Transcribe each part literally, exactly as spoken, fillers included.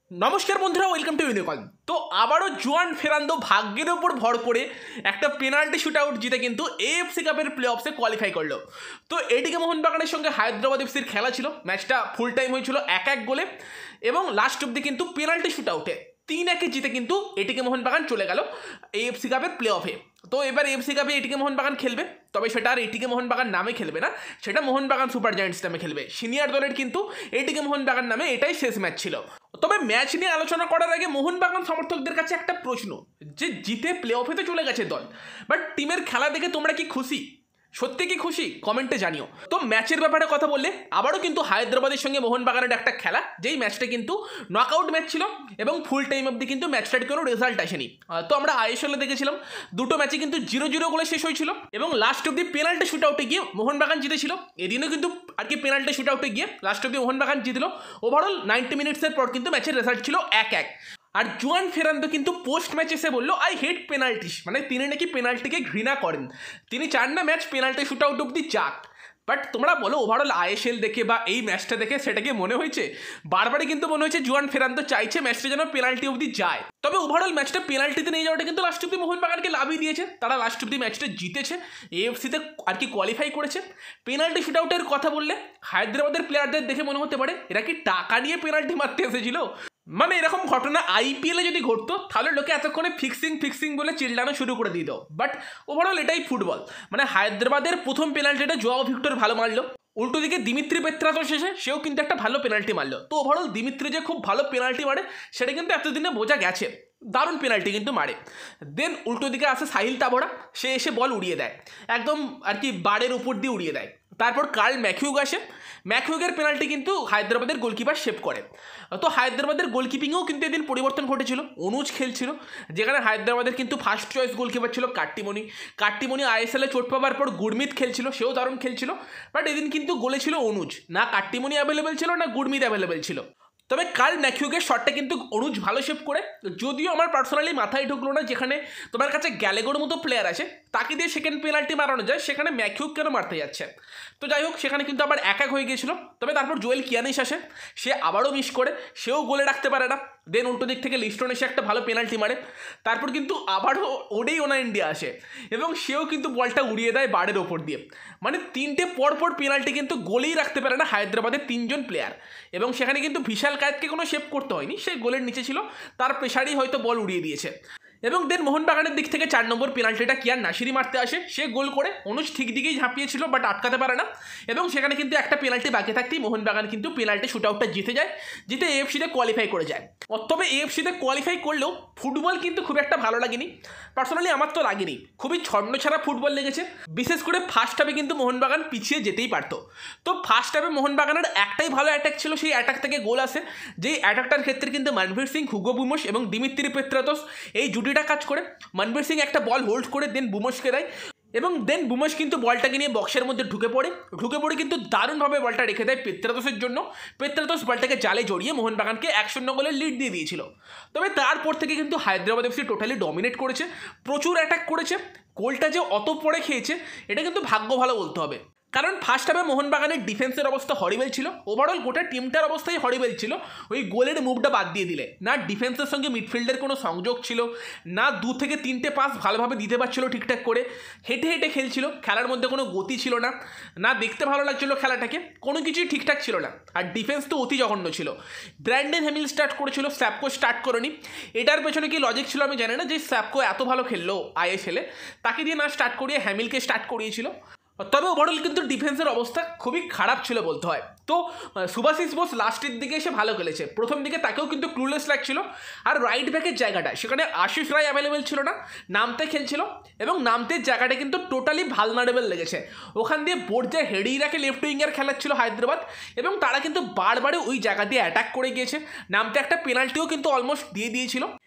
নমস্কার বন্ধুরা, welcome to ইউনিকল। তো আবারও জুয়ান ফেরান্দো ভাগ্যের ওপর ভর করে একটা পেনাল্টি শুট আউট জিতে কিন্তু এএফসি কাপের প্লে অফসে কোয়ালিফাই করলো। তো এটিকে মোহনবাগানের সঙ্গে হায়দ্রাবাদ এফসির খেলা ছিল। ম্যাচটা ফুল টাইম হয়েছিল এক এক গোলে এবং লাস্ট অব্দি কিন্তু পেনাল্টি শুট আউটে তিন একে জিতে কিন্তু এটিকে মোহনবাগান চলে গেল এএফসি কাপের প্লে অফে। তো এবার এএফসি কাপে এটিকে মোহনবাগান খেলবে, তবে সেটা আর এটিকে মোহনবাগান নামে খেলবে না, সেটা মোহনবাগান সুপার জায়ান্টস নামে খেলবে। সিনিয়র দলের কিন্তু এটিকে মোহনবাগান নামে এটাই শেষ ম্যাচ ছিল। তবে ম্যাচ নিয়ে আলোচনা করার আগে মোহনবাগান সমর্থকদের কাছে একটা প্রশ্ন, যে জিতে প্লে অফে তো চলে গেছে দল, বাট টিমের খেলা দেখে তোমরা কি খুশি? সত্যি কি খুশি? কমেন্টে জানিও। তো ম্যাচের ব্যাপারে কথা বললে আবারও কিন্তু হায়দ্রাবাদের সঙ্গে মোহনবাগানের একটা খেলা, যেই ম্যাচটা কিন্তু নকআউট ম্যাচ ছিল এবং ফুল টাইম অবধি কিন্তু ম্যাচটার কোনো রেজাল্ট আসেনি। তো আমরা আইএসএলে দেখেছিলাম দুটো ম্যাচে কিন্তু জিরো জিরো গোলে শেষ হয়েছিল এবং লাস্ট অব্দি পেনাল্টি শুট আউটে গিয়ে মোহনবাগান জিতেছিল। এদিনও কিন্তু আর কি পেনাল্টি শুট আউটে গিয়ে লাস্ট অব্দি মোহনবাগান জিতলো। ওভারঅল নাইনটি মিনিটসের পর কিন্তু ম্যাচের রেজাল্ট ছিল এক এক। আর জুয়ান ফেরান্দো কিন্তু পোস্ট ম্যাচ এসে বললো আই হেট পেনাল্টিস, মানে তিনি নাকি পেনাল্টিকে ঘৃণা করেন, তিনি চান না ম্যাচ পেনাল্টি শুট আউট অব্দি যাক। বাট তোমরা বলো ওভারঅল আইএসএল দেখে বা এই ম্যাচটা দেখে সেটাকে মনে হয়েছে? বারবারই কিন্তু মনে হয়েছে জুয়ান ফেরান্দো চাইছে ম্যাচটা যেন পেনাল্টি অব্দি যায়। তবে ওভারঅল ম্যাচটা পেনাল্টিতে নিয়ে যাওয়াটা কিন্তু লাস্ট অব্দি মোহনবাগানকে লাভই দিয়েছে, তারা লাস্ট অব্দি ম্যাচটা জিতেছে, এএফসিতে আর কি কোয়ালিফাই করেছে। পেনাল্টি শুট আউটের কথা বললে হায়দ্রাবাদের প্লেয়ারদের দেখে মনে হতে পারে এরা কি টাকা নিয়ে পেনাল্টি মারতে এসেছিল। মানে এরকম ঘটনা আইপিএলে যদি ঘটতো তাহলে লোকে এতক্ষণে ফিক্সিং ফিক্সিং বলে চিল্লানো শুরু করে দিত। বাট ওভারঅল এটাই ফুটবল। মানে হায়দ্রাবাদের প্রথম পেনাল্টিটা জোয়াও ভিক্টর ভালো মারলো, উল্টো দিকে দিমিত্রি পেত্রাতোস শেষে সেও কিন্তু একটা ভালো পেনাল্টি মারলো। তো ওভারঅল দিমিত্রি যে খুব ভালো পেনাল্টি মারে সেটা কিন্তু এতদিনে বোঝা গেছে, দারুণ পেনাল্টি কিন্তু মারে। দেন উল্টো দিকে আসে সাহিল তাবড়া, সে এসে বল উড়িয়ে দেয়, একদম আর কি বারের উপর দিয়ে উড়িয়ে দেয়। তারপর কার্ল ম্যাকিউগ আসে, ম্যাকিউগের পেনাল্টি কিন্তু হায়দ্রাবাদের গোলকিপার সেভ করে। তো হায়দ্রাবাদের গোলকিপিংয়েও কিন্তু এদিন পরিবর্তন ঘটেছিল, অনুজ খেলছিল, যেখানে হায়দ্রাবাদের কিন্তু ফার্স্ট চয়েস গোলকিপার ছিল কাট্টিমণি। কাট্টিমণি আইএসএলে চোট পাওয়ার পর গুরমিত খেলছিল, সেও দারুণ খেলছিল। বাট এদিন কিন্তু গোলে ছিল অনুজ, না কাট্টিমণি অ্যাভেলেবেল ছিল না গুরমিত অ্যাভেলেবেল ছিল। তবে কার্ল ম্যাকিউগের শটটা কিন্তু অনুজ ভালো সেভ করে, যদিও আমার পার্সোনালি মাথায় ঢুকলো না যেখানে তোমার কাছে গ্যালেগোর মতো প্লেয়ার আছে তাকে দিয়ে সেকেন্ড পেনাল্টি মারানো যায়, সেখানে ম্যাকিউগ কেন মারতে যাচ্ছে। তো যাই হোক, সেখানে কিন্তু আবার এক এক হয়ে গিয়েছিল। তবে তারপর জোয়েল কিয়ানিস আসে, সে আবারও মিস করে, সেও গোলে রাখতে পারে না। দেন উল্টো দিক থেকে লিস্টন এসে একটা ভালো পেনাল্টি মারে। তারপর কিন্তু আবারও ওডেই ওনা ইন্ডিয়া আসে এবং সেও কিন্তু বলটা উড়িয়ে দেয় বারের ওপর দিয়ে। মানে তিনটে পরপর পেনাল্টি কিন্তু গোলেই রাখতে পারে না হায়দ্রাবাদের তিনজন প্লেয়ার, এবং সেখানে কিন্তু বিশাল কায়েতকে কোনো সেভ করতে হয়নি, সে গোলের নিচে ছিল, তার প্রেশারই হয়তো বল উড়িয়ে দিয়েছে। এবং দেন মোহনবাগানের দিক থেকে চার নম্বর পেনাল্টিটা কিয়ার নাসিরি মারতে আসে, সে গোল করে, অনুজ ঠিক দিকেই ঝাঁপিয়েছিল বাট আটকাতে পারে না। এবং সেখানে কিন্তু একটা পেনাল্টি বাকি থাকতেই মোহনবাগান কিন্তু পেনাল্টি শুট আউটটা জিতে যায়, জিতে এএফসিতে কোয়ালিফাই করে যায়। তবে এএফসিতে কোয়ালিফাই করলেও ফুটবল কিন্তু খুব একটা ভালো লাগেনি, পার্সোনালি আমার তো লাগেনি, খুবই ছন্ন ছাড়া ফুটবল লেগেছে। বিশেষ করে ফার্স্ট হাফে কিন্তু মোহনবাগান পিছিয়ে যেতেই পারতো। তো ফার্স্ট হাফে মোহনবাগানের একটাই ভালো অ্যাটাক ছিল, সেই অ্যাটাক থেকে গোল আসে, যেই অ্যাটাকটার ক্ষেত্রে কিন্তু মনবীর সিং, হুগো বুমোস এবং দিমিত্রি পেত্রাতোস এই জুটিটা কাজ করে। মনবীর সিং একটা বল হোল্ড করে দেন বুমোসকে দেয় এবং দেন বুমোস কিন্তু বলটাকে নিয়ে বক্সের মধ্যে ঢুকে পড়ে ঢুকে পড়ে কিন্তু দারুণভাবে বলটা রেখে দেয় পেত্রাতোসের জন্য। পেত্রাতোস বলটাকে জালে জড়িয়ে মোহনবাগানকে এক শূন্য গোলের লিড দিয়ে দিয়েছিল। তবে তারপর থেকে কিন্তু হায়দ্রাবাদ এফসি টোটালি ডমিনেট করেছে, প্রচুর অ্যাটাক করেছে। গোলটা যে অত পরে খেয়েছে এটা কিন্তু ভাগ্য ভালো বলতে হবে, কারণ ফার্স্ট হাফে মোহনবাগানের ডিফেন্সের অবস্থা হরিবেল ছিল, ওভারঅল গোটা টিমটার অবস্থাই হরিবেল ছিল। ওই গোলের মুভটা বাদ দিয়ে দিলে না ডিফেন্সের সঙ্গে মিডফিল্ডের কোনো সংযোগ ছিল না, দু থেকে তিনটে পাস ভালোভাবে দিতে পারছিল ঠিকঠাক করে, হেঁটে হেঁটে খেলছিল, খেলার মধ্যে কোনো গতি ছিল না, না দেখতে ভালো লাগছিল খেলাটাকে, কোনো কিছুই ঠিকঠাক ছিল না। আর ডিফেন্স তো অতি জঘন্য ছিল। ব্র্যান্ডন হ্যামিল স্টার্ট করেছিল, স্যাপকো স্টার্ট করেনি। এটার পেছনে কি লজিক ছিল আমি জানি না, যে স্যাপকো এত ভালো খেললো আইএসএলে, তাকে দিয়ে না স্টার্ট করিয়ে হ্যামিলকে স্টার্ট করিয়েছিল। তবে ওভারঅল কিন্তু ডিফেন্সের অবস্থা খুবই খারাপ ছিল বলতে হয়। তো সুভাশিস বোস লাস্টের দিকে এসে ভালো খেলেছে, প্রথম দিকে তাকেও কিন্তু ক্লুলেস লাগছিল। আর রাইট ব্যাকের জায়গাটা সেখানে আশিস রায় অ্যাভেলেবেল ছিল না, নামতে খেলছিল এবং নামতের জায়গাটা কিন্তু টোটালি ভালনারেবল লেগেছে। ওখান দিয়ে বোর্ডে হেডিরাকে লেফট উইঙ্গার খেলাচ্ছিল হায়দ্রাবাদ এবং তারা কিন্তু বারবারে ওই জায়গা দিয়ে অ্যাটাক করে গিয়েছে। নামতে একটা পেনাল্টিও কিন্তু অলমোস্ট দিয়ে দিয়েছিল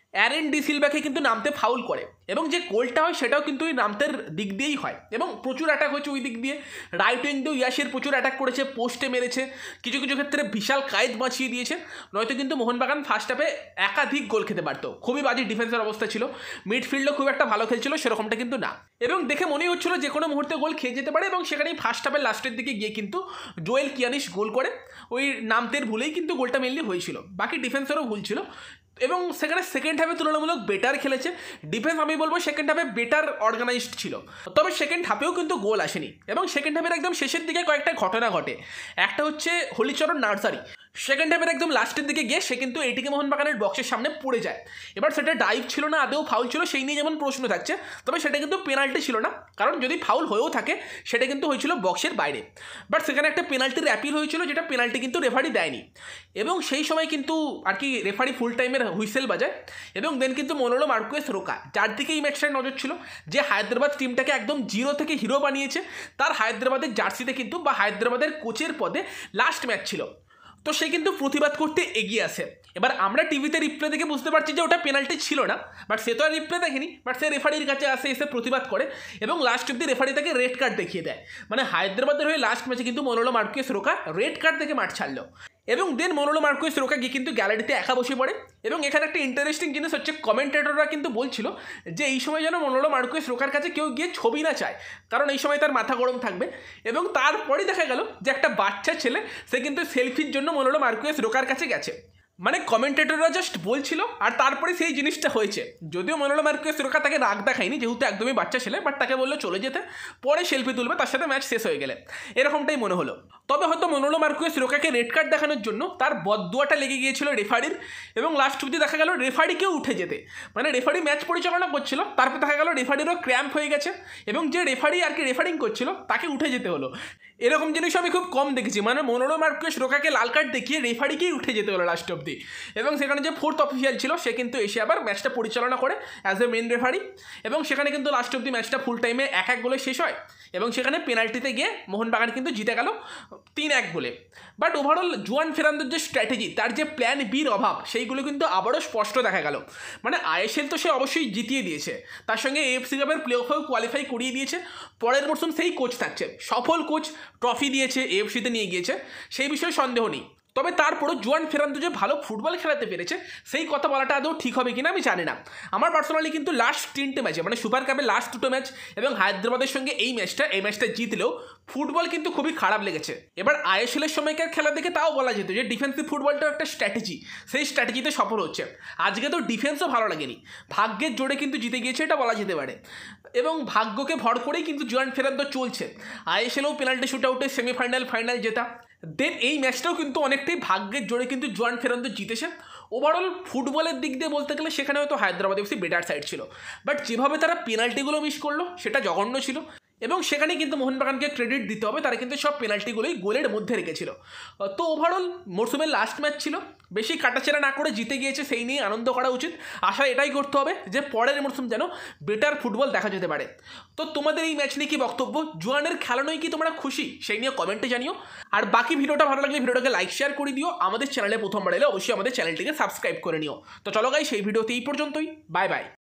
অ্যারেন ডি সিলভাকে কিন্তু নামতে ফাউল করে এবং যে গোলটা হয় সেটাও কিন্তু ওই নামতের দিক দিয়েই হয় এবং প্রচুর অ্যাটাক হয়েছে ওই দিক দিয়ে। রাইট উইং দিয়েও ইয়াসের প্রচুর অ্যাটাক করেছে, পোস্টে মেরেছে, কিছু কিছু ক্ষেত্রে বিশাল কায়েদ বাঁচিয়ে দিয়েছে, নয়তো কিন্তু মোহনবাগান ফার্স্ট হাফে একাধিক গোল খেতে পারতো। খুবই বাজে ডিফেন্সের অবস্থা ছিল, মিডফিল্ডও খুব একটা ভালো খেলছিল সেরকমটা কিন্তু না, এবং দেখে মনে হচ্ছিল যে কোনো মুহূর্তে গোল খেয়ে যেতে পারে। এবং সেখানেই ফার্স্ট হাফের লাস্টের দিকে গিয়ে কিন্তু জোয়েল কিয়ানিশ গোল করে, ওই নামতের ভুলেই কিন্তু গোলটা মেনলি হয়েছিল, বাকি ডিফেন্সেরও ভুল ছিল। এবং সেখানে সেকেন্ড হাফে তুলনামূলক বেটার খেলেছে ডিফেন্স, আমি বলবো সেকেন্ড হাফে বেটার অর্গানাইজড ছিল, তবে সেকেন্ড হাফেও কিন্তু গোল আসেনি। এবং সেকেন্ড হাফের একদম শেষের দিকে কয়েকটা ঘটনা ঘটে। একটা হচ্ছে হলিচরণ নার্সারি সেকেন্ড হাফের একদম লাস্টের দিকে গিয়ে সে কিন্তু এটিকে মোহনবাগানের বক্সের সামনে পড়ে যায়। এবার সেটা ডাইভ ছিল না আদেও ফাউল ছিল সেই নিয়ে যেমন প্রশ্ন থাকছে, তবে সেটা কিন্তু পেনাল্টি ছিল না, কারণ যদি ফাউল হয়েও থাকে সেটা কিন্তু হয়েছিল বক্সের বাইরে। বাট সেখানে একটা পেনাল্টির অ্যাপিল হয়েছিল, যেটা পেনাল্টি কিন্তু রেফারি দেয়নি। এবং সেই সময় কিন্তু আর কি রেফারি ফুল টাইমের হুইসেল বাজায় এবং দেন কিন্তু মনোলো মার্কুয়েস রোকা, যার দিকে এই ম্যাচটার নজর ছিল, যে হায়দ্রাবাদ টিমটাকে একদম জিরো থেকে হিরো বানিয়েছে, তার হায়দ্রাবাদের জার্সিতে কিন্তু বা হায়দ্রাবাদের কোচের পদে লাস্ট ম্যাচ ছিল, তো সে কিন্তু প্রতিবাদ করতে এগিয়ে আসে। এবার আমরা টিভিতে রিপ্লে দেখে বুঝতে পারছি যে ওটা পেনাল্টি ছিল না, বাট সে তো আর রিপ্লে দেখেনি, বাট সে রেফারির কাছে আসে, এসে প্রতিবাদ করে এবং লাস্ট অব্দি রেফারি তাকে রেড কার্ড দেখিয়ে দেয়। মানে হায়দ্রাবাদের হয়ে লাস্ট ম্যাচে কিন্তু Manolo Marquez Roca red card দেখে মাঠ ছাড়লো এবং দেন মনোলো মার্কুয়েস রোকা গিয়ে কিন্তু গ্যালারিতে একা বসে পড়ে। এবং এখানে একটা ইন্টারেস্টিং জিনিস হচ্ছে, কমেন্টেটররা কিন্তু বলছিল যে এই সময় যেন মনোলো মার্কুয়েস রোকার কাছে কেউ গিয়ে ছবি না চায়, কারণ এই সময় তার মাথা গরম থাকবে। এবং তারপরেই দেখা গেল যে একটা বাচ্চা ছেলে সে কিন্তু সেলফির জন্য মনোলো মার্কুয়েস রোকার কাছে গেছে। মানে কমেন্টেটররা জাস্ট বলছিল আর তারপরে সেই জিনিসটা হয়েছে। যদিও মনোলো মার্কুয়েস রোকা তাকে রাগ দেখায়নি, যেহেতু একদমই বাচ্চা ছেলে, বাট তাকে বললো চলে যেতে, পরে সেলফি তুলবে তার সাথে ম্যাচ শেষ হয়ে গেলে, এরকমটাই মনে হলো। তবে হয়তো মনোলো মার্কুয়েস রোকাকে রেড কার্ড দেখানোর জন্য তার বদদুয়াটা লেগে গিয়েছিল রেফারির, এবং লাস্ট অব্দি দেখা গেল রেফারিকেও উঠে যেতে, মানে রেফারি ম্যাচ পরিচালনা করছিল, তারপর দেখা গেল রেফারিরও ক্র্যাম্প হয়ে গেছে এবং যে রেফারি আর কি রেফারিং করছিল তাকে উঠে যেতে হলো। এরকম জিনিস আমি খুব কম দেখেছি, মানে মনোলো মার্কুয়েস রোকাকে লাল কার্ড দেখিয়ে রেফারিকেই উঠে যেতে হলো লাস্ট অব্দি। এবং সেখানে যে ফোর্থ অফিসিয়াল ছিল সে কিন্তু এসে আবার ম্যাচটা পরিচালনা করে অ্যাজ এ মেন রেফারি, এবং সেখানে কিন্তু লাস্ট অব্দি ম্যাচটা ফুল টাইমে এক এক গোলে শেষ হয় এবং সেখানে পেনাল্টিতে গিয়ে মোহনবাগান কিন্তু জিতে গেল তিন এক গোলে। বাট ওভারঅল জুয়ান ফেরান্দোর যে স্ট্র্যাটেজি, তার যে প্ল্যান বির অভাব, সেইগুলো কিন্তু আবারও স্পষ্ট দেখা গেল। মানে আইএসএল তো সে অবশ্যই জিতিয়ে দিয়েছে, তার সঙ্গে এএফসি কাপের প্লে অফেও কোয়ালিফাই করিয়ে দিয়েছে, পরের মরশুম সেই কোচ থাকছে, সফল কোচ, ট্রফি দিয়েছে, এএফসিতে নিয়ে গিয়েছে, সেই বিষয়ে সন্দেহ নেই। তবে তারপরও জুয়ান ফেরান্দো যে ভালো ফুটবল খেলাতে পেরেছে সেই কথা বলাটা আদৌ ঠিক হবে কিনা আমি জানি না। আমার পার্সোনালি কিন্তু লাস্ট তিনটে ম্যাচে, মানে সুপার কাপের লাস্ট দুটো ম্যাচ এবং হায়দ্রাবাদের সঙ্গে এই ম্যাচটা এই ম্যাচটা জিতলেও ফুটবল কিন্তু খুবই খারাপ লেগেছে। এবার আইএসএলের সময়কার খেলা দেখে তাও বলা যেত যে ডিফেন্সিভ ফুটবলটাও একটা স্ট্র্যাটেজি, সেই স্ট্র্যাটেজিতে সফল হচ্ছে। আজকে তো ডিফেন্সও ভালো লাগেনি, ভাগ্যের জোরে কিন্তু জিতে গিয়েছে এটা বলা যেতে পারে, এবং ভাগ্যকে ভর করেই কিন্তু জুয়ান ফেরান্দো চলছে। আইএসএলেও পেনাল্টি শুট আউটে সেমিফাইনাল ফাইনাল জেতা, দেন এই ম্যাচটাও কিন্তু অনেকটাই ভাগ্যের জোরে কিন্তু জুয়ান ফেরান্দো জিতেছে। ওভারঅল ফুটবলের দিক দিয়ে বলতে গেলে সেখানে হয়তো হায়দ্রাবাদ এফসি বেটার সাইড ছিল, বাট যেভাবে তারা পেনাল্টিগুলো মিস করলো সেটা জঘন্য ছিল, এবং সেখানে কিন্তু মোহনবাগানকে ক্রেডিট দিতে হবে, তারা কিন্তু সব পেনাল্টিগুলোই গোলের মধ্যে রেখেছিল। তো ওভারঅল মরসুমের লাস্ট ম্যাচ ছিল, বেশি কাটাছেড়া না করে জিতে গিয়েছে, সেই নিয়ে আনন্দ করা উচিত। আশা এটাই করতে হবে যে পরের মরসুম যেন বেটার ফুটবল দেখা যেতে পারে। তো তোমাদের এই ম্যাচ নিয়ে কি বক্তব্য? জুয়ানের খেলানোই কি তোমরা খুশি? সেই নিয়ে কমেন্টে জানিও। আর বাকি ভিডিওটা ভালো লাগলে ভিডিওটাকে লাইক শেয়ার করে দিও। আমাদের চ্যানেলে প্রথমবার এলে অবশ্যই আমাদের চ্যানেলটিকে সাবস্ক্রাইব করে নিও। তো চলো গাই, সেই ভিডিওতে এই পর্যন্তই, বাই বাই।